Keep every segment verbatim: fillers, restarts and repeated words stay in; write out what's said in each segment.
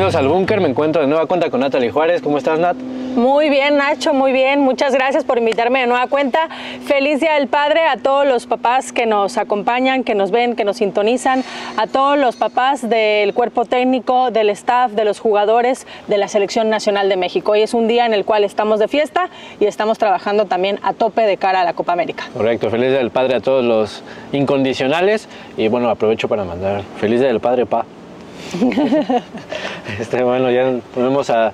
bienvenidos al Búnker. Me encuentro de nueva cuenta con Natalie Juárez. ¿Cómo estás, Nat? Muy bien, Nacho, muy bien. Muchas gracias por invitarme de nueva cuenta. Feliz Día del Padre a todos los papás que nos acompañan, que nos ven, que nos sintonizan, a todos los papás del cuerpo técnico, del staff, de los jugadores de la Selección Nacional de México. Hoy es un día en el cual estamos de fiesta y estamos trabajando también a tope de cara a la Copa América. Correcto, feliz Día del Padre a todos los incondicionales y bueno, aprovecho para mandar feliz Día del Padre, pa. Este, bueno, ya ponemos a,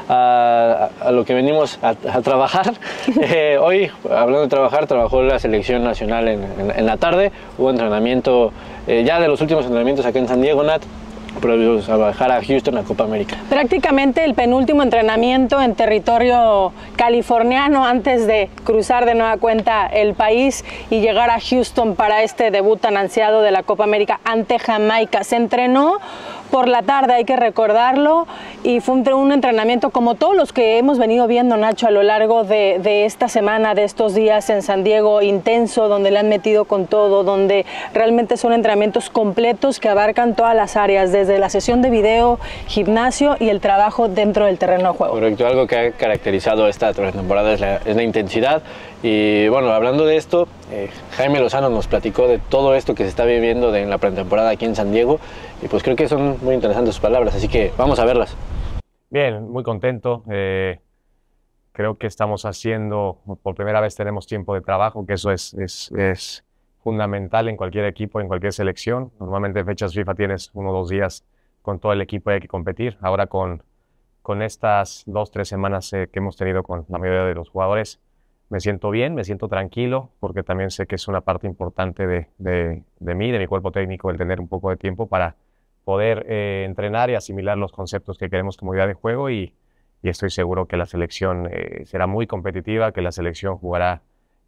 a, a lo que venimos a, a trabajar. Eh, hoy, hablando de trabajar, trabajó la Selección Nacional en, en, en la tarde. Hubo entrenamiento, eh, ya de los últimos entrenamientos acá en San Diego, Nat, previos a bajar a Houston a Copa América. Prácticamente el penúltimo entrenamiento en territorio californiano antes de cruzar de nueva cuenta el país y llegar a Houston para este debut tan ansiado de la Copa América ante Jamaica. Se entrenó por la tarde, hay que recordarlo, y fue un, un entrenamiento como todos los que hemos venido viendo, Nacho, a lo largo de, de esta semana, de estos días en San Diego, intenso, donde le han metido con todo, donde realmente son entrenamientos completos que abarcan todas las áreas, desde la sesión de video, gimnasio y el trabajo dentro del terreno de juego. Correcto, algo que ha caracterizado esta temporada es la, es la intensidad. Y bueno, hablando de esto, eh, Jaime Lozano nos platicó de todo esto que se está viviendo de, en la pretemporada aquí en San Diego, y pues creo que son muy interesantes sus palabras, así que vamos a verlas. Bien, muy contento. Eh, creo que estamos haciendo, por primera vez tenemos tiempo de trabajo, que eso es, es, es fundamental en cualquier equipo, en cualquier selección. Normalmente en fechas FIFA tienes uno o dos días con todo el equipo y hay que competir. Ahora con, con estas dos, tres semanas eh, que hemos tenido con la mayoría de los jugadores, me siento bien, me siento tranquilo, porque también sé que es una parte importante de, de, de mí, de mi cuerpo técnico, el tener un poco de tiempo para poder eh, entrenar y asimilar los conceptos que queremos como idea de juego, y, y estoy seguro que la selección eh, será muy competitiva, que la selección jugará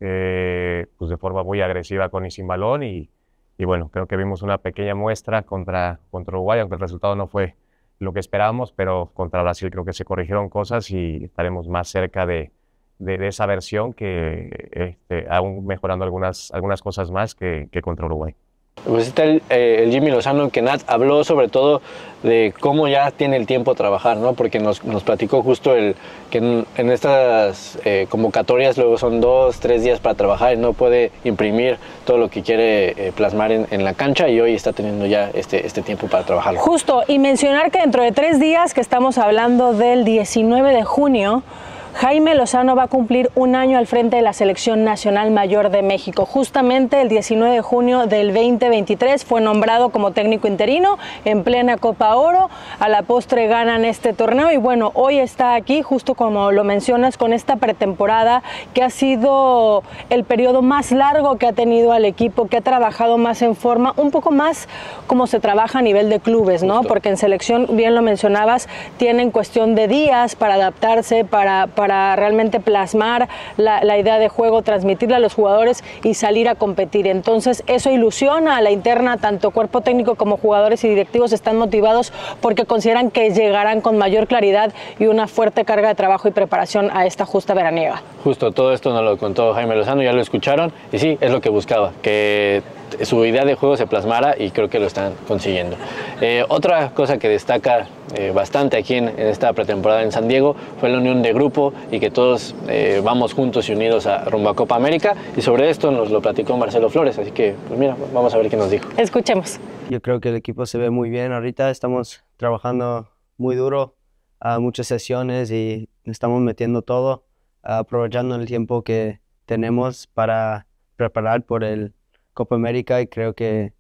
eh, pues de forma muy agresiva con y sin balón, y, y bueno, creo que vimos una pequeña muestra contra, contra Uruguay, aunque el resultado no fue lo que esperábamos, pero contra Brasil creo que se corrigieron cosas y estaremos más cerca de De, de esa versión que este, aún mejorando algunas, algunas cosas más que, que contra Uruguay. Pues está el, eh, el Jimmy Lozano, que Nat habló sobre todo de cómo ya tiene el tiempo a trabajar, ¿no? Porque nos, nos platicó justo el, que en, en estas eh, convocatorias luego son dos, tres días para trabajar y no puede imprimir todo lo que quiere eh, plasmar en, en la cancha, y hoy está teniendo ya este, este tiempo para trabajarlo. Justo, y mencionar que dentro de tres días, que estamos hablando del diecinueve de junio, Jaime Lozano va a cumplir un año al frente de la Selección Nacional Mayor de México. Justamente el diecinueve de junio del veinte veintitrés fue nombrado como técnico interino en plena Copa Oro. A la postre ganan este torneo y bueno, hoy está aquí, justo como lo mencionas, con esta pretemporada que ha sido el periodo más largo que ha tenido al equipo, que ha trabajado más en forma, un poco más como se trabaja a nivel de clubes, ¿no? Justo. Porque en selección, bien lo mencionabas, tienen cuestión de días para adaptarse, para, para para realmente plasmar la, la idea de juego, transmitirla a los jugadores y salir a competir. Entonces eso ilusiona a la interna, tanto cuerpo técnico como jugadores y directivos están motivados porque consideran que llegarán con mayor claridad y una fuerte carga de trabajo y preparación a esta justa veraniega. Justo, todo esto nos lo contó Jaime Lozano, ya lo escucharon, y sí, es lo que buscaba, que su idea de juego se plasmara, y creo que lo están consiguiendo. Eh, otra cosa que destaca eh, bastante aquí en, en esta pretemporada en San Diego fue la unión de grupo y que todos eh, vamos juntos y unidos a, rumbo a Copa América, y sobre esto nos lo platicó Marcelo Flores, así que pues mira, vamos a ver qué nos dijo. Escuchemos. Yo creo que el equipo se ve muy bien ahorita, estamos trabajando muy duro, a muchas sesiones y estamos metiendo todo, aprovechando el tiempo que tenemos para preparar por el Copa América, y creo que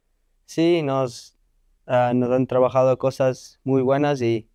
sí, nos, uh, nos han trabajado cosas muy buenas, y,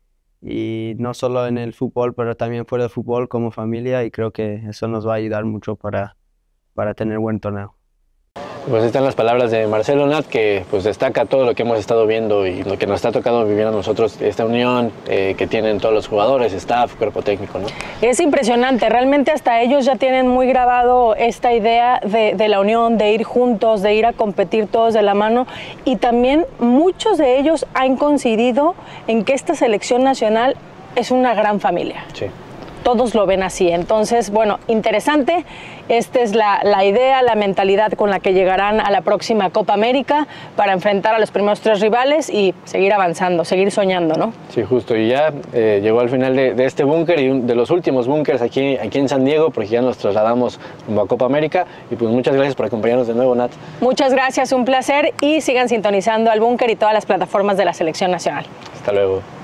y no solo en el fútbol, pero también fuera del fútbol como familia, y creo que eso nos va a ayudar mucho para, para tener buen torneo. Pues están las palabras de Marcelo, Nat, que pues destaca todo lo que hemos estado viendo y lo que nos está tocando vivir a nosotros, esta unión eh, que tienen todos los jugadores, staff, cuerpo técnico, ¿no? Es impresionante, realmente hasta ellos ya tienen muy grabado esta idea de, de la unión, de ir juntos, de ir a competir todos de la mano, y también muchos de ellos han coincidido en que esta selección nacional es una gran familia. Sí. todos lo ven así. Entonces, bueno, interesante. Esta es la, la idea, la mentalidad con la que llegarán a la próxima Copa América para enfrentar a los primeros tres rivales y seguir avanzando, seguir soñando, ¿no? Sí, justo. Y ya eh, llegó al final de, de este búnker y un, de los últimos búnkers aquí, aquí en San Diego, porque ya nos trasladamos rumbo a Copa América. Y pues muchas gracias por acompañarnos de nuevo, Nat. Muchas gracias, un placer y sigan sintonizando al búnker y todas las plataformas de la Selección Nacional. Hasta luego.